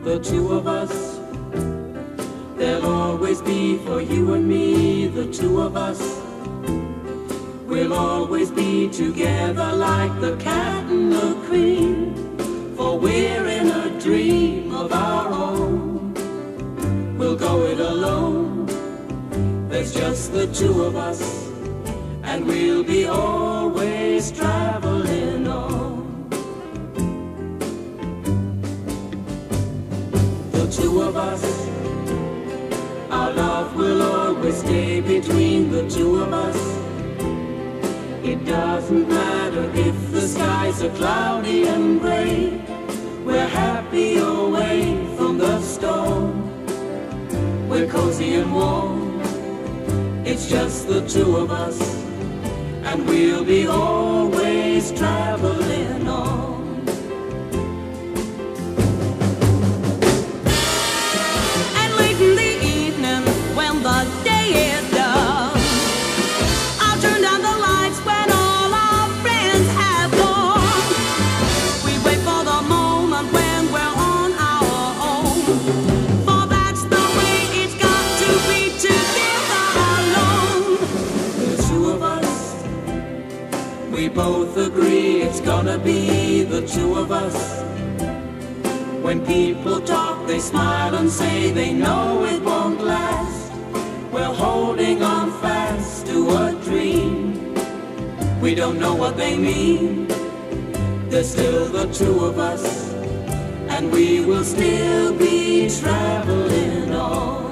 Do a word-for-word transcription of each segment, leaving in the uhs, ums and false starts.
the two of us. There'll always be for you and me, the two of us. We'll always be together like the cat and the queen, for we're in a dream of our own. We'll go it alone, there's just the two of us, and we'll be always traveling on. The two of us, our love will always stay between the two of us. It doesn't matter if the skies are cloudy and gray, we're happy away from the storm. We're cozy and warm, it's just the two of us, and we'll be always traveling on. And late in the evening, when the day is done, I'll turn down the lights when all our friends have gone. We wait for the moment when we're on our own, for that's the way it's got to be together alone. The two of us, we both agree it's gonna be the two of us. When people talk, they smile and say they know it won't last. We're holding on fast to a dream. We don't know what they mean. They're still the two of us, and we will still be traveling on.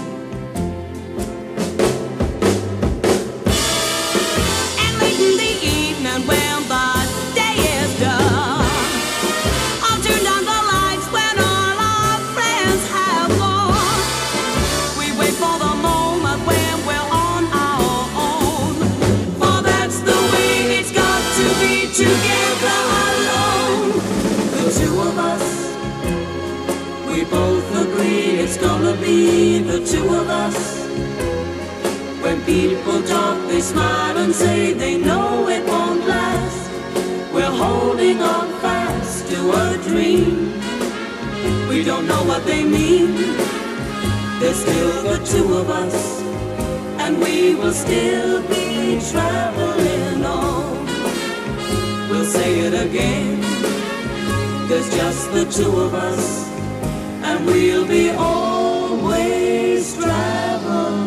And late in the evening, when the day is done, I'll turn down the lights when all our friends have gone. We wait for the moment when we're on our own, for that's the way it's got to be together alone. The two of us, we both agree it's gonna be the two of us. When people talk, they smile and say they know it won't last. We're holding on fast to a dream. We don't know what they mean. They're still the two of us, and we will still be traveling on. We'll say it again, there's just the two of us, and we'll be always traveling.